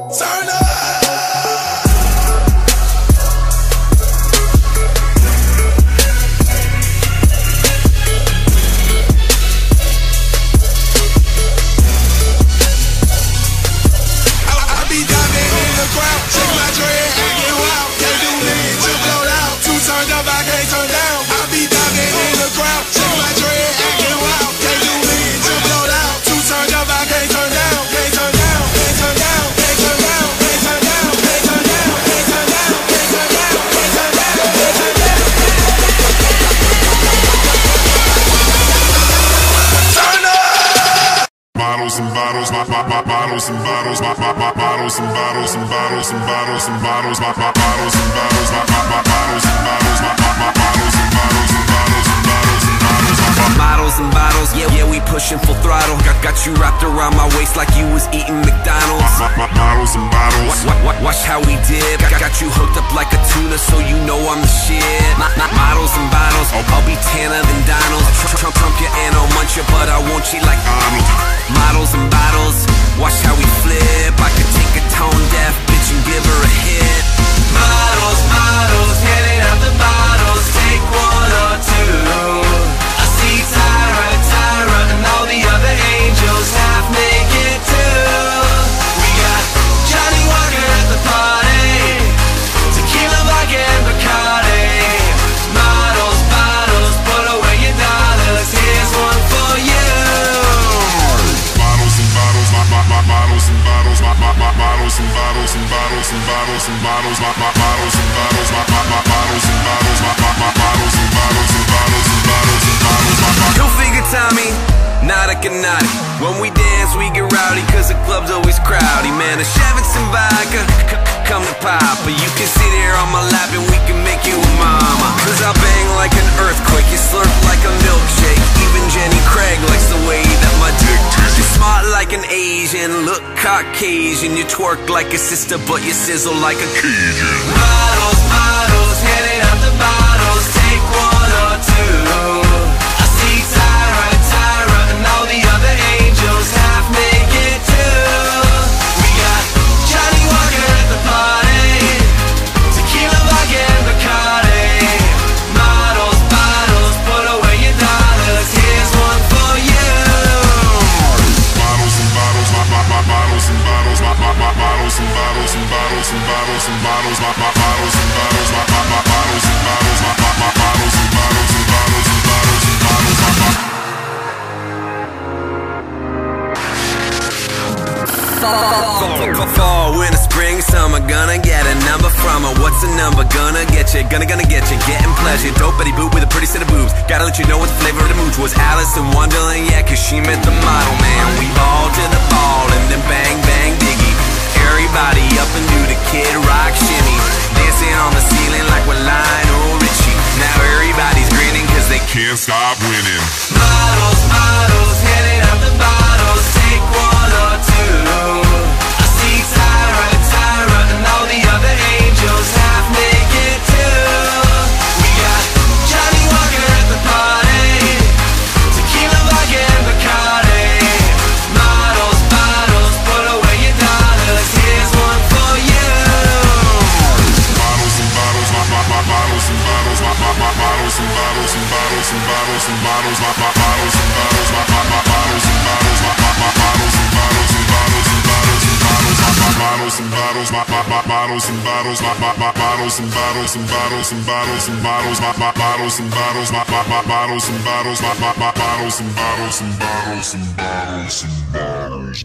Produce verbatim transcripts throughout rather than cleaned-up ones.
Turn up. Bottles and bottles, bottles and bottles, bottles and bottles and bottles and bottles and bottles, bottles and bottles, bottles and bottles, bottles and bottles and bottles and bottles and bottles and bottles. Models and bottles, yeah, yeah, we pushing full throttle. Got got you wrapped around my waist like you was eating McDonald's. Models and bottles. Watch, watch, watch how we dip. Got, got you hooked up like a tuna, so you know I'm the shit. Models and bottles, I'll be tanner than Donald. Trump, Trump, Trump you and I'll munch you, but I won't cheat like Arnold. Models and bottles, watch how we flip. I could take a tone deaf bitch and give her a hit. Models, models, handing out the bottles. Take one or two. I see Tyra, Tyra, and all the other angels half naked too. We got Johnny Walker at the party, tequila, vodka, and Bacardi. Models, bottles, put away your dollars. Here's one for you. Bottles and bottles, bottles and bottles, bottles and bottles and bottles and bottles and bottles, bottles and bottles, bottles and bottles, bottles and bottles and bottles and bottles and bottles. Go figure, Tommy, nautica naughty. When we dance, we get rowdy, cause the club's always crowdy. Man, a Chevette and vodka, come to Papa. You can sit here on my lap and we can make you a mama. Cause I bang like an earthquake, you slurp like a milkshake. Even Jenny Craig likes the way that my dick tastes. You're smart like an Asian, look Caucasian. You twerk like a sister, but you sizzle like a Cajun. Models, models, handing out the bottles. Take one or two. I see Tyra, Tyra, and all the other angels half naked too. We got Johnny Walker at the party, tequila, vodka, and Bacardi. Models, bottles, put away your dollars. Here's one for you. Bottles and bottles, bottles and bottles, bottles and bottles and bottles and bottles and bottles, bottles and bottles, bottles and bottles, bottles and bottles, bottles and bottles and bottles and bottles and bottles. Fall, winter, spring, summer, gonna get a number from her. What's the number? Gonna get you, gonna, gonna get you, getting pleasure. Dope Betty Boop with a pretty set of boobs. Gotta let you know what the flavor of the mooch was. Alice in Wonderland, yeah, cause she met the model, man. We ball to the ball and then bang, bang, diggy. Everybody up and do the Kid Rock shimmy. Dancing on the ceiling like we're Lionel Richie. Now everybody's grinning cause they Can't stop winning. Models, models, handing out the bottles. Take one or two. I see Tyra, Tyra, and all the other angels half naked too. We got Johnny Walker at the party, tequila, vodka, and Bacardi. Models, bottles, put away your dollars. Here's one for you. Bottles and bottles, bottles and bottles, bottles and bottles and bottles and bottles and bottles, bottles and bottles, bottles and bottles, bottles and bottles and bottles and bottles and bottles and bottles and bottles and bottles, bottles and bottles, bottles and bottles and bottles and bottles and bottles, bottles and bottles, bottles and bottles, bottles and bottles and bottles and bottles and bottles.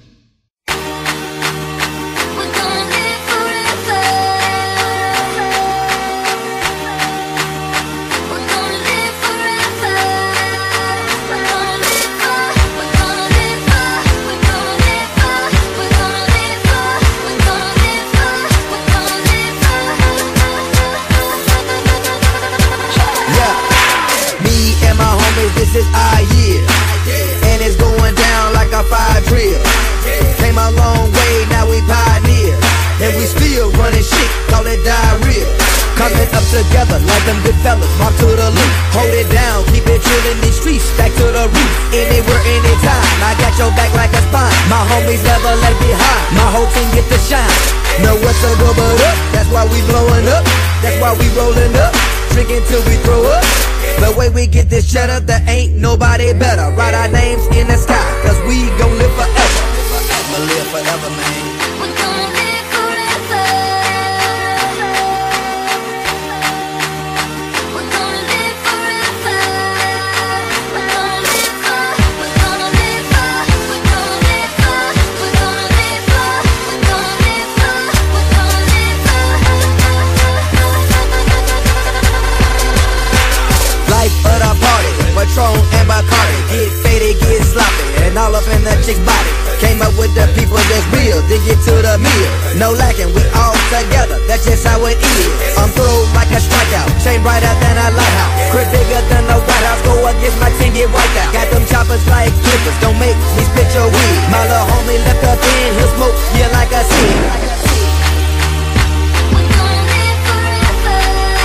This is our year, and it's going down like a fire drill. Came a long way, now we pioneer, and we still running shit, call it diarrhea. Coming up together like them good fellas, mark to the loop. Hold it down, keep it chill in these streets, back to the roof. Anywhere, anytime, I got your back like a spine. My homies never left behind. My whole team get to shine. Know what's so good but up, that's why we blowing up. That's why we rolling up, drinking till we throw up. The way we get this cheddar, there ain't nobody better. Write our names in the sky, cause we gon' live forever. I'ma live forever, man. We're gonna live forever. We're gonna live forever. We're gonna live for, we're gonna live for, we're gonna live for, we're gonna live for, we're gonna live for, we're gonna live for. Life of the party, Patron and Bacardi. Get faded, get sloppy, and all up in the chick's body. Came up with the people that's real, then get to the meal. No lacking, we all together, that's just how it is. I'm through like a strikeout, chain brighter than a lighthouse. Crib bigger than the White House, go against my team, get wiped out. Got them choppers like clippers, don't make me spit your weed. My little homie left up in, he'll smoke, yeah, like a seed. We're gonna live forever.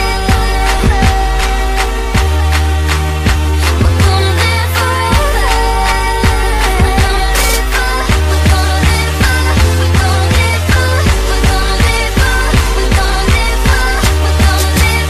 We're gonna live forever. We're gonna live for, we're gonna live for, we're gonna live for, we're gonna live for, we're gonna live for, we're gonna live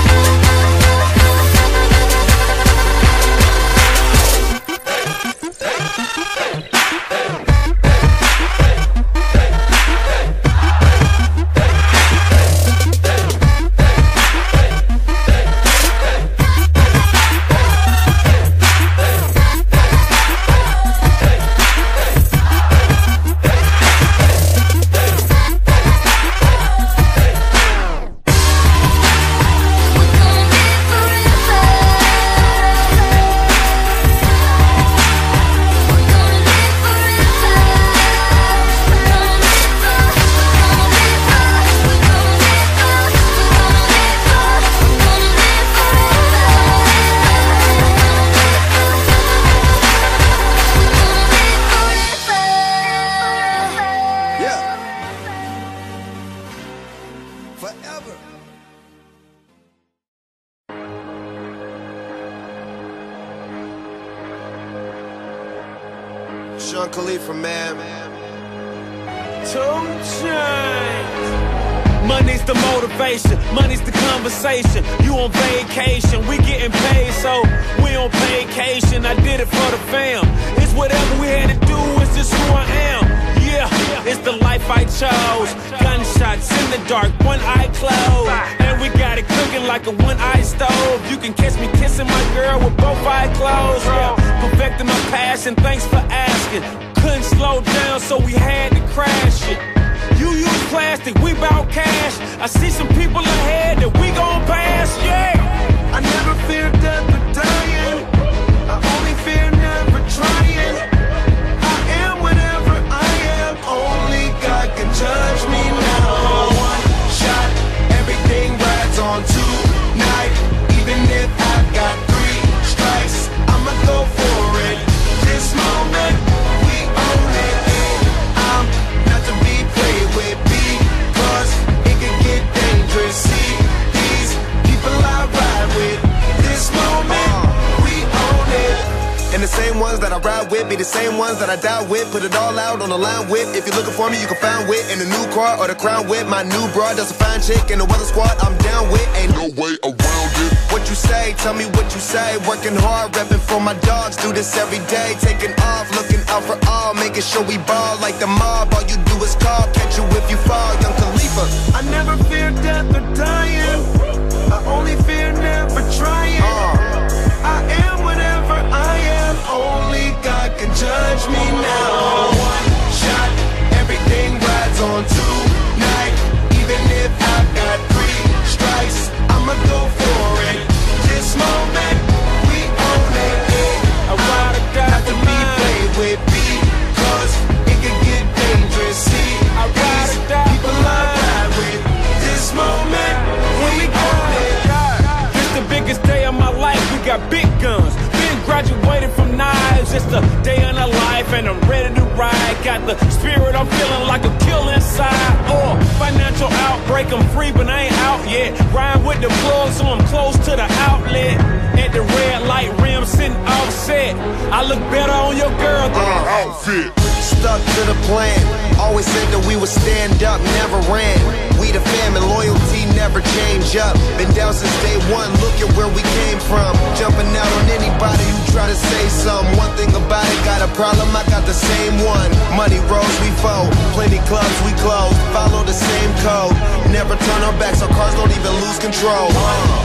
Forever. Sean Khalifa, man. Two chains. Money's the motivation, money's the conversation. You on vacation, we getting paid, so we on vacation. I did it for the fam. It's whatever we had to do, it's just who I am. Yeah, it's the life I chose. Gunshots in the dark, one eye closed, and we got it cooking like a one-eye stove. You can catch me kissing my girl with both eyes closed. Yeah, perfecting my passion, thanks for asking. Couldn't slow down, so we had to crash it. You use plastic, we bout cash. I see some people ahead that we gon' pass, yeah. I never fear death or dying. I only fear never trying. I am whatever I am. Only God can judge me now. One shot, everything rides on tonight. Even if I've got three strikes, I'ma go for it. This moment, we own it. I'm not to be played with because it can get dangerous. See these people I ride with. This moment, we own it. And the same ones that I ride with be the same ones that I die with. Put it all out on the line with. If you're looking for me, you can find wit in the new car or the crown with. My new broad does a fine chick in the weather squad. I'm down with. Ain't no way around it. What you say? Tell me what you say. Working hard, repping for my dogs. Do this every day. Taking off, looking out for all. Making sure we ball like the mob. All you do is call. Catch you if you fall. Young Khalifa. I never fear death or dying. I only fear never trying. Uh. I am whatever I am. Only God can judge me now. One shot, everything rides on tonight. Even if I've got three strikes, I'ma go for it. This moment, we own it. I ride or die Not to for be mine. played with because it can get dangerous. See, I ride these or die people for I mine. ride with. This moment, Here we go. own it. This the biggest day of my life. We got big guns. Been graduated from knives. It's the day of the life, and I'm ready to ride. Got the spirit, I'm feeling like a kill inside. Or financial outbreak, I'm free, but I ain't out yet. Ride with the plug, so I'm close to the outlet. At the red light rim, sitting offset. I look better on your girl than Our outfit. stuck to the plan. Always said that we would stand up, never ran. We the fam and loyalty never change up. Been down since day one, look at where we came from. Jumping out on anybody who try to say something. One thing about it, got a problem, I got the same one. Money rolls, we fold. Plenty clubs, we close. Follow the same code. Never turn our backs, our cars don't even lose control. Uh.